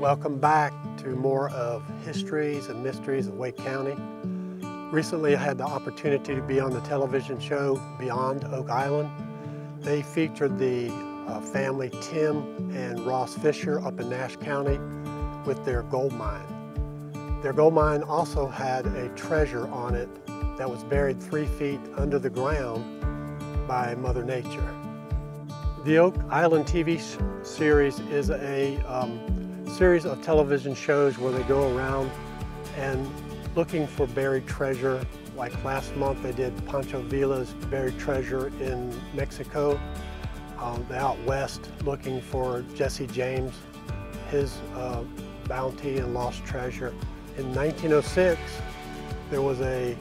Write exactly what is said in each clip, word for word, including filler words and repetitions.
Welcome back to more of Histories and Mysteries of Wake County. Recently I had the opportunity to be on the television show Beyond Oak Island. They featured the uh, family Tim and Ross Fisher up in Nash County with their gold mine. Their gold mine also had a treasure on it that was buried three feet under the ground by Mother Nature. The Oak Island T V series is a um, series of television shows where they go around and looking for buried treasure. Like last month they did Pancho Villa's buried treasure in Mexico. Um, out west looking for Jesse James, his uh, bounty and lost treasure. In nineteen oh six there was a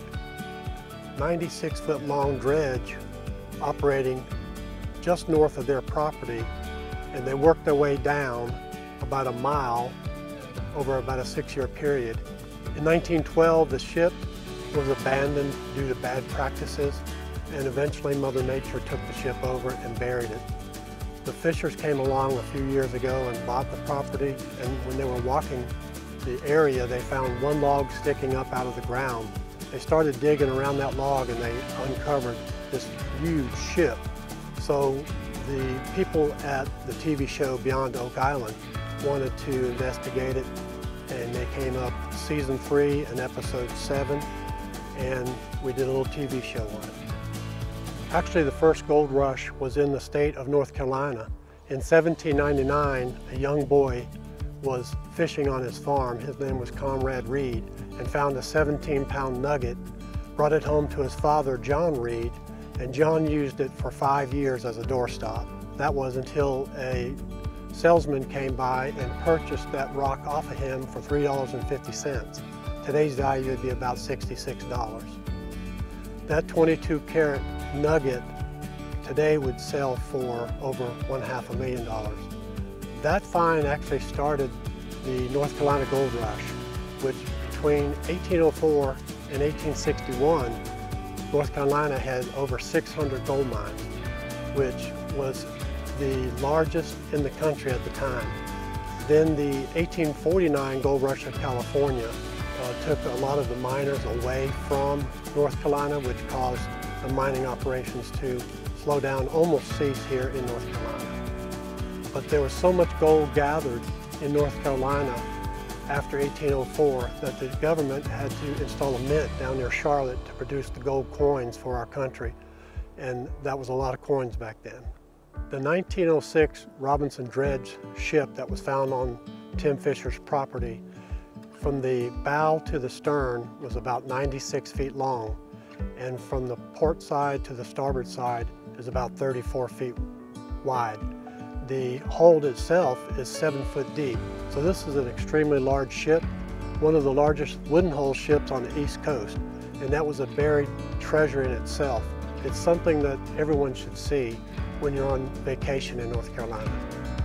ninety-six foot long dredge operating just north of their property, and they worked their way down about a mile over about a six-year period. In nineteen twelve, the ship was abandoned due to bad practices, and eventually Mother Nature took the ship over and buried it. The Fishers came along a few years ago and bought the property, and when they were walking the area, they found one log sticking up out of the ground. They started digging around that log and they uncovered this huge ship. So the people at the T V show Beyond Oak Island wanted to investigate it, and they came up season three and episode seven, and we did a little T V show on it. Actually, the first gold rush was in the state of North Carolina. In seventeen ninety-nine, a young boy was fishing on his farm. His name was Conrad Reed, and found a seventeen pound nugget, brought it home to his father, John Reed, and John used it for five years as a doorstop. That was until a salesman came by and purchased that rock off of him for three dollars and fifty cents. Today's value would be about sixty-six dollars. That twenty-two carat nugget today would sell for over one half a million dollars. That find actually started the North Carolina Gold Rush, which between eighteen oh four and eighteen sixty-one, North Carolina had over six hundred gold mines, which was the largest in the country at the time. Then the eighteen forty-nine Gold Rush of California uh, took a lot of the miners away from North Carolina, which caused the mining operations to slow down, almost cease here in North Carolina. But there was so much gold gathered in North Carolina after eighteen oh four that the government had to install a mint down near Charlotte to produce the gold coins for our country. And that was a lot of coins back then. The nineteen oh six Robinson Dredge ship that was found on Tim Fisher's property, from the bow to the stern was about ninety-six feet long, and from the port side to the starboard side is about thirty-four feet wide. The hold itself is seven foot deep. So this is an extremely large ship, one of the largest wooden hull ships on the East Coast, and that was a buried treasure in itself. It's something that everyone should see when you're on vacation in North Carolina.